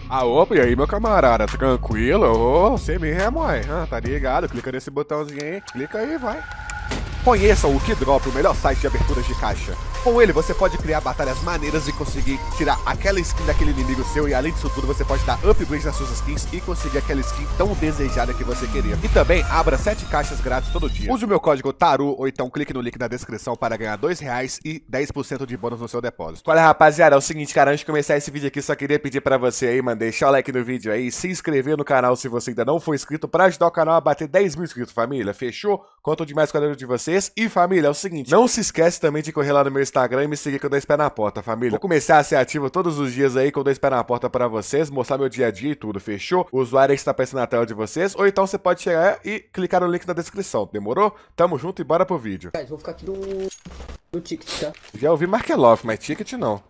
Ah, opa, e aí, meu camarada? Tranquilo? Ô, você mesmo, ué. Tá ligado? Clica nesse botãozinho aí. Clica aí, vai. Conheçam o Keydrop, o melhor site de aberturas de caixa. Com ele, você pode criar batalhas maneiras e conseguir tirar aquela skin daquele inimigo seu. E além disso tudo, você pode dar upgrade nas suas skins e conseguir aquela skin tão desejada que você queria. E também, abra 7 caixas grátis todo dia. Use o meu código TARU ou então clique no link na descrição para ganhar R$2 e 10% de bônus no seu depósito. Olha, rapaziada, é o seguinte, cara, antes de começar esse vídeo aqui, só queria pedir pra você aí, mano, deixar o like no vídeo aí, se inscrever no canal se você ainda não for inscrito, pra ajudar o canal a bater 10 mil inscritos, família. Fechou? Conto demais com a ajuda de vocês. E, família, é o seguinte, não se esquece também de correr lá no meu Instagram e me seguir que eu dou pé na porta, família. Vou começar a ser ativo todos os dias aí, que eu dou pé na porta pra vocês, mostrar meu dia a dia e tudo, fechou? O usuário aí está aparecendo na tela de vocês, ou então você pode chegar e clicar no link na descrição, demorou? Tamo junto e bora pro vídeo. Vou ficar aqui no ticket, tá? Já ouvi Markeloff, mas ticket não.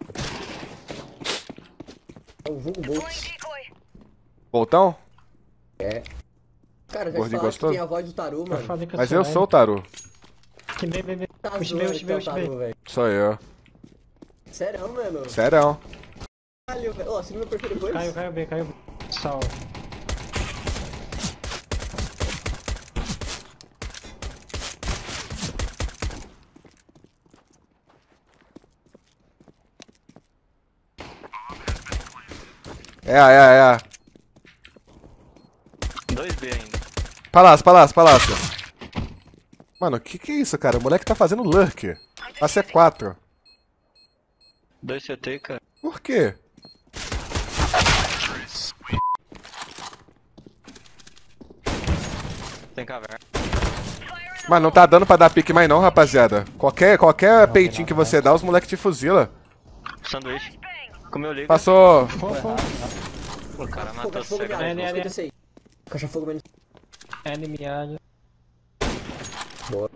É o vulgo Boltz. Boltão? É. Cara, já Gordinho falaram que gostoso? tem a voz do Taru, mano. Mas eu sou o Taru. Tá zoando que é o Taru, velho. Sou eu. Sério, mano? Serão. Caralho, velho. Ó, assina meu perfil depois. Caiu B. Sal. É. 2B ainda. Palácio. Mano, que é isso, cara? O moleque tá fazendo lurk. A C4. 2 CT, cara. Por quê? Tem caverna. Mas não tá dando pra dar pique mais não, rapaziada. Qualquer peitinho que você dá, os moleques te fuzila. Sanduíche. Comeu liga. Passou. O cara matou Caixa fogo cego. menos. É. Escuta isso aí. Caixa fogo menos. Enemy área. Bora.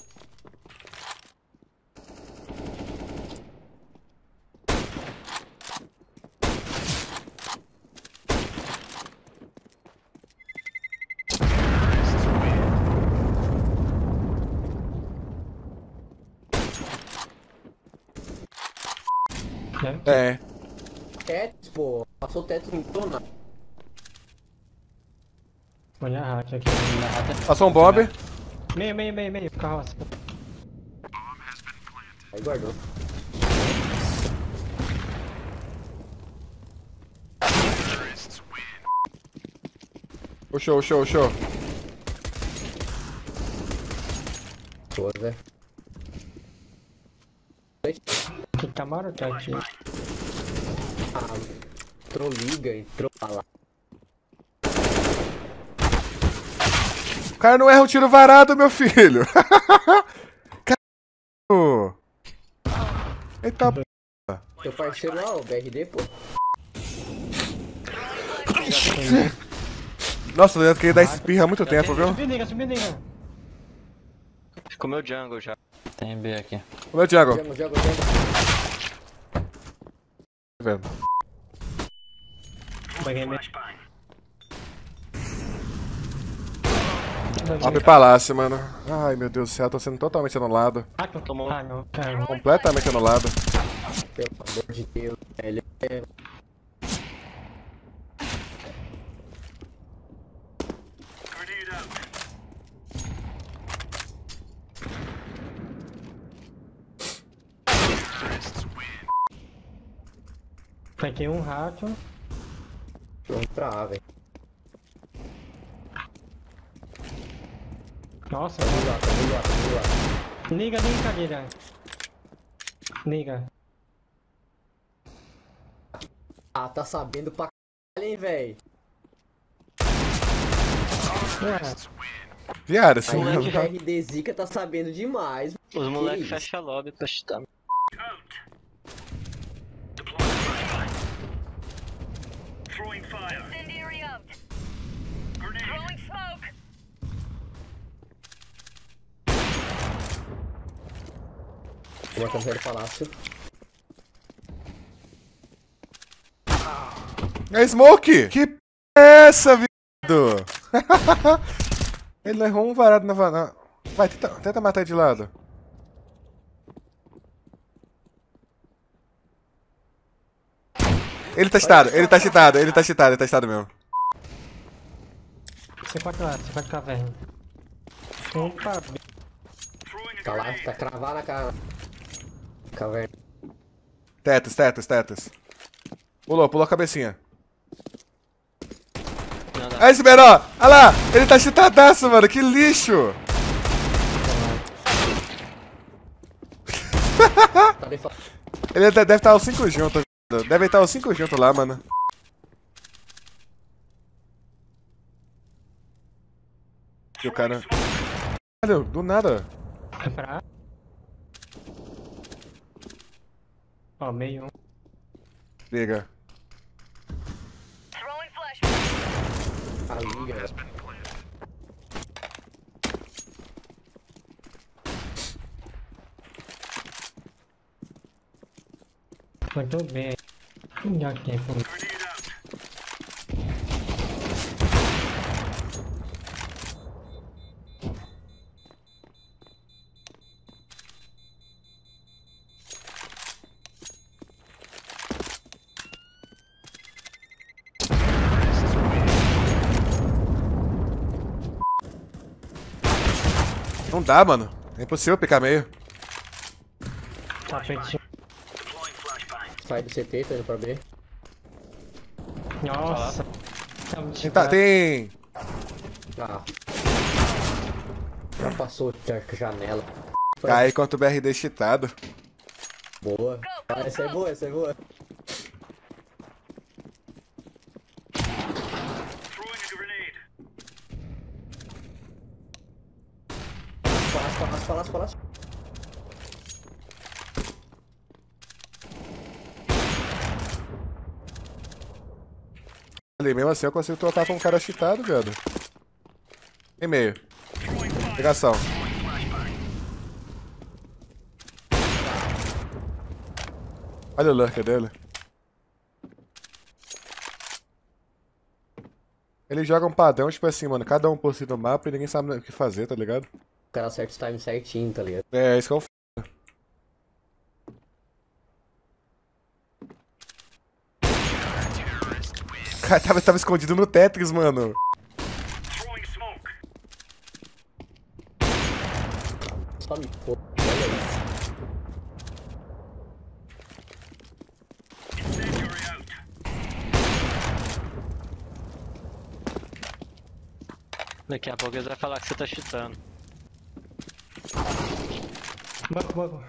É. Teto, pô. Passou o teto em tona. Olha a hack aqui. Passou um bomb. Meio. Carroça. Aí guardou. Show. Boa, velho. Que Camaro tá aqui. Ah, entrou liga, entrou pra lá. O cara não erra um tiro varado, meu filho. Caralho. Eita p... Teu parceiro lá, o BRD, pô. Nossa, eu queria dar espirra há muito tempo, viu? Subi nega. Comeu jungle já. Tem B aqui. Ô, Thiago. Joga. Vendo. Peguei meio. Top palácio, mano. Ai, meu Deus do céu, tô sendo totalmente anulado. Tomou. Não. Cara. Completamente anulado. Pelo amor de Deus, velho. É... Peguei um rato. Vamos pra A, velho. Nossa, Vamos lá. liga, Guilherme. Liga. Ah, tá sabendo pra caralho, hein, velho. Viado, esse Aí moleque. o BRD Zica tá sabendo demais. Os Que moleques isso? fecham a lobby pra chutar. Incendiary up. Throwing smoke. Uma campanha do palácio. É Smoke! Que p é essa, viado? Ele errou um varado na varada. Vai, tenta matar de lado. Ele tá cheatado, ele tá cheatado, ele tá cheatado, ele tá cheatado mesmo. C4 caverna. Opa, Tá lá, tá cravado na cara. Caverna. Tetos. Pulou a cabecinha. Não, dá. Aí, esse menor! Olha lá! Ele tá cheatadaço, mano! Que lixo! Tá bem fora. Ele deve estar os 5 juntos. Deve estar os 5 juntos lá, mano. E o cara... Caralho, do nada. é pra... Ó, meio. Liga. Throwing flashbang. A liga. Muito bem. Já que tem fundo. Não dá, mano. É impossível picar meio. Tapetinho. Sai do CT, tá indo pra B. Nossa. Tá muito Tem... Ah. Já passou a janela. Cai contra o BRD cheatado. Boa. Ah, essa é boa, essa é boa. Palácio. Ali, mesmo assim eu consigo trocar com um cara cheatado, velho. Em meio. Ligação. Olha o lurker dele. Ele joga um padrão, tipo assim, mano, cada um por si no mapa e ninguém sabe o que fazer, tá ligado? O cara acerta os times certinho, tá ligado? É, isso que é o f... O cara tava escondido no Tetris, mano. Só me foda, olha isso. Daqui a pouco eles vão falar que você tá cheatando. Banco.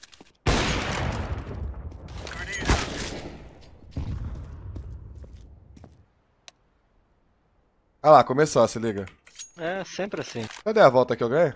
Ah lá, começou, se liga. É, sempre assim. Cadê a volta que eu ganhei?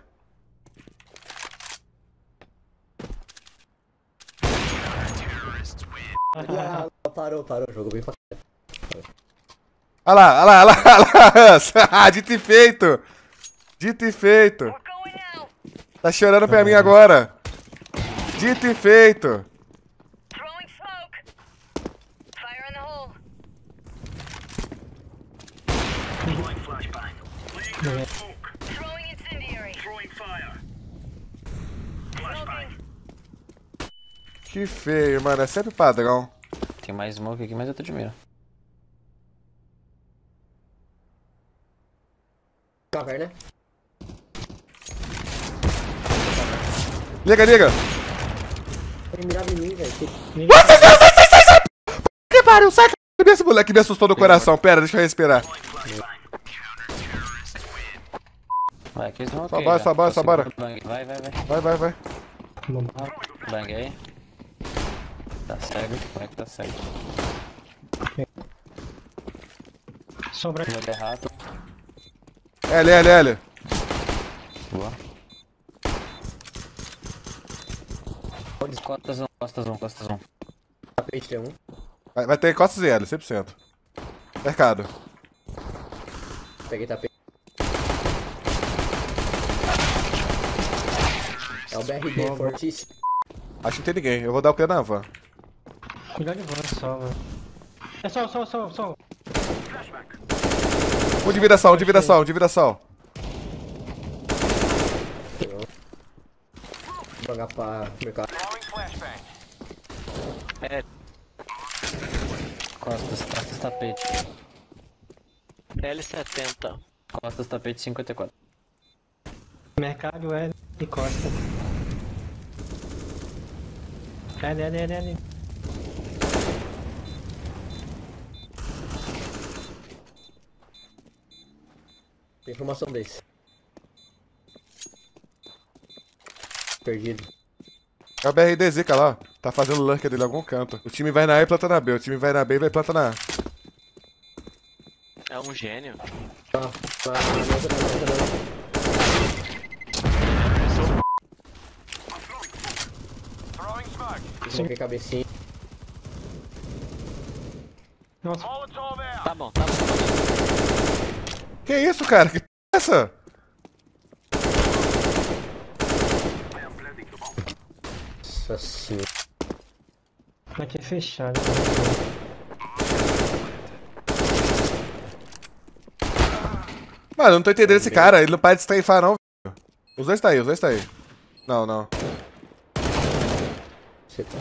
Ah, parou, jogou bem pra caralho. Olha lá. Dito e feito. We're going out. Tá chorando pra mim agora. Dito e feito. Throwing smoke. Fire in the hole. Throwing incendiary. Smoking. Que feio, mano. É sempre padrão. Tem mais smoke aqui, mas eu tô de mira. Caverna. Liga. Ele mirava em mim, velho. Que pariu, sai. Esse moleque me assustou no coração. Pera, deixa eu respirar. Vai, aqui smoke. Só bora. Vai. Vamos. Bang aí. Tá cego, o moleque tá cego. Sombra. Meu de rato. L. Boa. Costas um. Tapete tem um. Vai ter costas e L, 100%. Mercado. Peguei tapete. É o BRD, fortíssimo. Acho que não tem ninguém. Eu vou dar o pé na van. Cuidado de van só, mano. É sol. Um de viração. Vou jogar pra mercado. Costas tapete. L70. Costas tapete 54. Mercado L e Costa. L. Tem informação desse. Perdido. É o BRD Zica lá, ó. Tá fazendo lurker dele em algum canto. O time vai na A e planta na B. O time vai na B e vai planta na A. É um gênio. Smoke cabecinha. Nossa, Tá bom. Que isso, cara? Que p é essa? Nossa senhora. aqui é fechado. Mano, eu não tô entendendo esse cara. Ele não para de strafar, não. Os dois tá aí, Não. Você tá.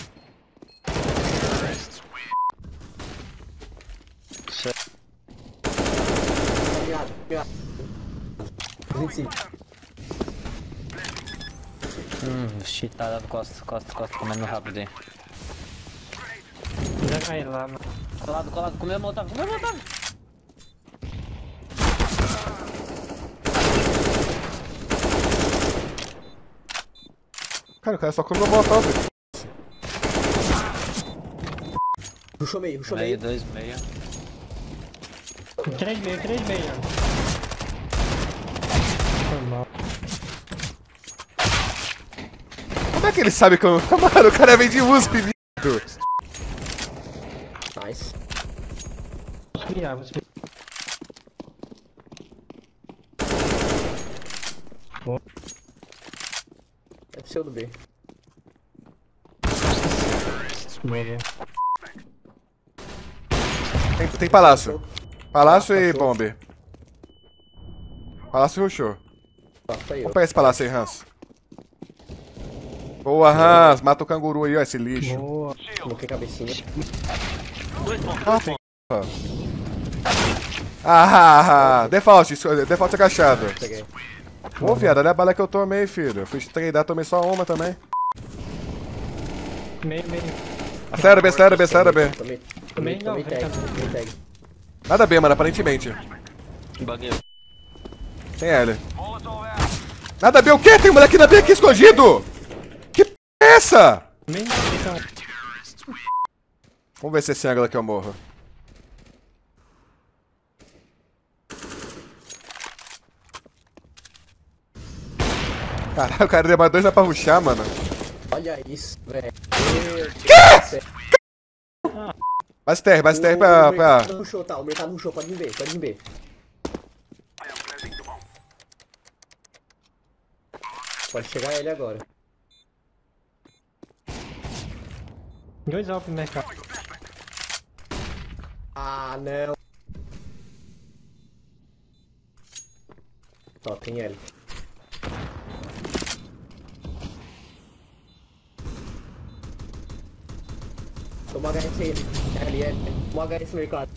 Miado. 25. Cheatada do Costa, comendo rápido aí. Já caí lá, mano. Colado, comeu montado. Cara, o cara só comeu molotov. Rushou meio. Meio, 2, meio. 3 meio. Foi mal. Como é que ele sabe que eu... Mano, o cara vem de USP, viado. Nice. Vou esfriar. É pseudo B. Meio. Tem palácio. Palácio e bomber. Palácio rushou. Passa aí, ó. Vamos pegar esse palácio aí, Hans. Boa, Hans. Mata o canguru aí, ó, esse lixo. Boa. Smoke cabecinha. Default agachado. Peguei. Ô, viado, olha a bala que eu tomei, filho. Eu fui treinar, tomei só uma também. Meio. Acelera B. Tomei Não, tag. Nada B, mano, aparentemente. Buguei. Tem L. Nada B o quê? Tem um moleque na B aqui escondido! Que p é essa? Meio. Vamos ver se esse ângulo aqui eu morro. Caralho, o cara deu mais 2 dá pra rushar, mano. Olha isso, velho. Mais TR pra... O mercado rushou, tá? O mercado rushou, pode vir B. Pode chegar ele agora. 2 alpes no mercado. Ah, não. Ó, tem L. Toma HS aí. L. Toma HS no mercado.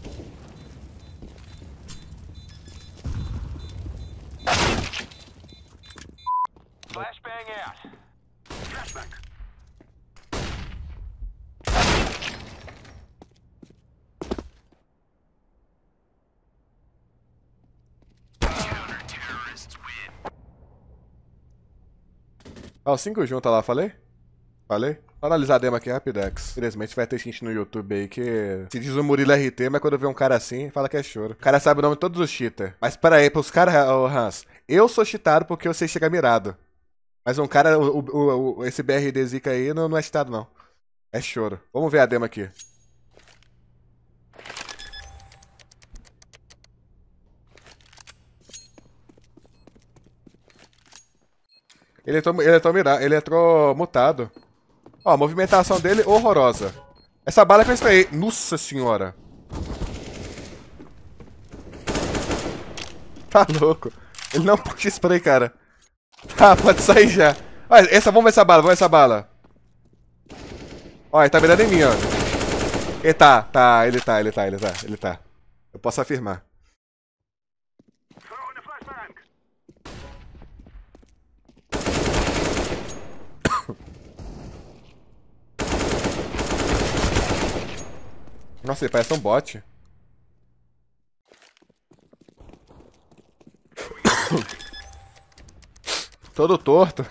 Ó, os 5 juntos lá, falei? Falei? Vou analisar a demo aqui rapidex. Infelizmente vai ter gente no YouTube aí que se diz o Murilo RT, mas quando vê um cara assim, fala que é choro. O cara sabe o nome de todos os cheaters. Mas pera aí, pros caras, ô Hans, eu sou cheatado porque eu sei chegar mirado. Mas um cara, esse BRD Zica aí não é cheatado não. É choro. Vamos ver a demo aqui. Ele entrou mutado. Ó, a movimentação dele horrorosa. Essa bala que eu extraí. Nossa senhora. Tá louco. Ele não puxa spray, cara. Tá, pode sair já. Olha, vamos ver essa bala, Ó, ele tá mirando em mim, ó. Ele tá. Ele tá. Eu posso afirmar. Nossa, ele parece um bot. Todo torto.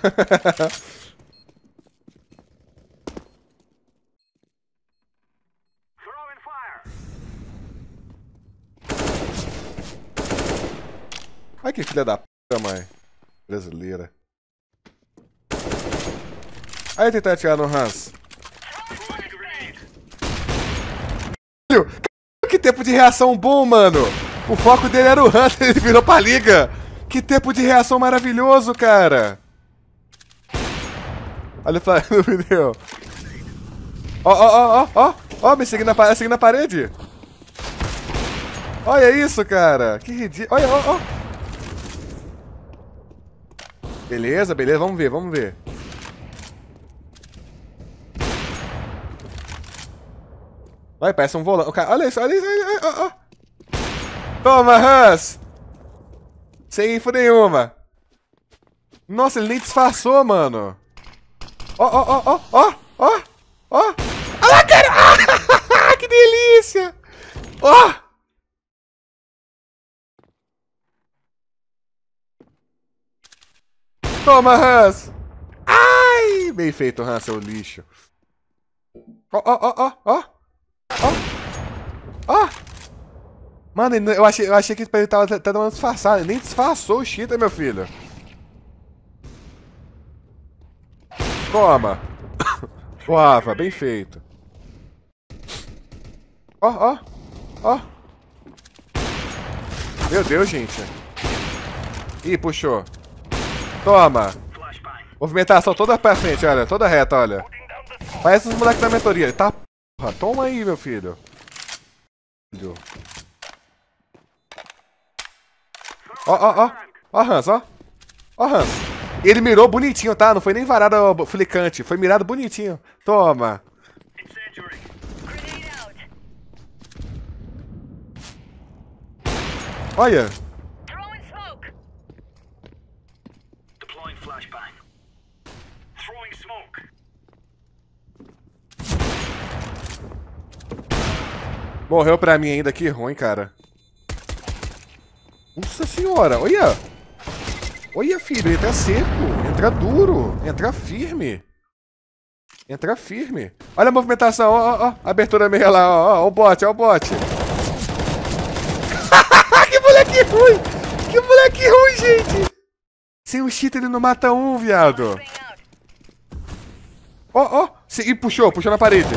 Ai, que filha da p***, mãe. Brasileira. Aí tentar atirar no Hans. Que tempo de reação bom, mano. O foco dele era o Hans, ele virou pra liga. Que tempo de reação maravilhoso, cara. Olha no vídeo. Ó, me seguindo na parede. Olha isso, cara. Que ridículo. Olha, ó. Beleza, vamos ver. Olha, parece um volante. Olha isso, ó. Toma, Hans. Sem info nenhuma. Nossa, ele nem disfarçou, mano. Ó. Olha lá, cara. Que delícia. Ó. Toma, Hans. Ai, bem feito, Hans, seu lixo. Ó. Mano, eu achei que ele tava dando uma disfarçada. Ele nem disfarçou o cheater, meu filho. Toma. Boava, bem feito. Ó. Meu Deus, gente. Ih, puxou. Toma. Movimentação toda pra frente, olha. Toda reta, olha. Parece os moleques da mentoria. Tá, porra. Toma aí, meu filho. Ó, Hans, ó. Ó, Hans. Ele mirou bonitinho, tá? Não foi nem varado flicante. Foi mirado bonitinho. Toma. Olha. Morreu pra mim ainda, que ruim, cara. Nossa senhora, olha. Olha, filho, entra seco, entra duro, entra firme. Entra firme. Olha a movimentação, ó. Abertura meia lá, ó. O bot, ó o bot. Que moleque ruim. Que moleque ruim, gente. Sem o cheater ele não mata um, viado. Ó. E puxou na parede.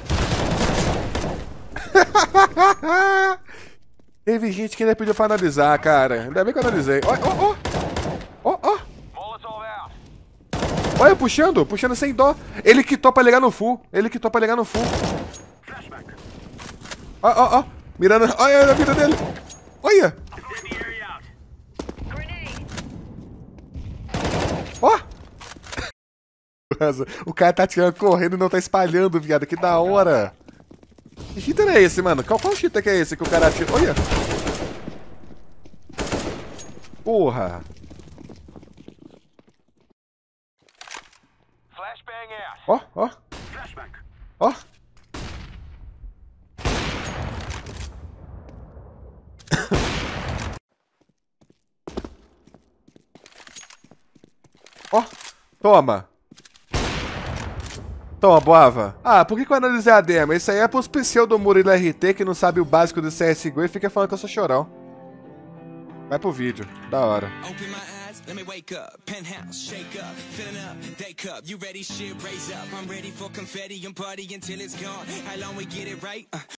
Teve gente que ainda pediu pra analisar, cara. Ainda bem que eu analisei. Ó. Olha, puxando sem dó. Ele quitou pra ligar no full. Ó. Mirando. Olha a vida dele. Olha. Ó. O cara tá tirando correndo e não tá espalhando, viado. Que da hora. Que cheater é esse, mano? Qual cheater que é esse que o cara atira? Olha! Porra! Ó! Ó! Toma! Toma, Boava. Ah, por que eu analisei a demo? Isso aí é pros pseudo Murilo RT que não sabe o básico do CSGO e fica falando que eu sou chorão. Vai pro vídeo. Da hora. Let me wake up, penthouse, shake up, filling up, day cup, you ready, shit, raise up, I'm ready for confetti and party until it's gone, how long we get it right?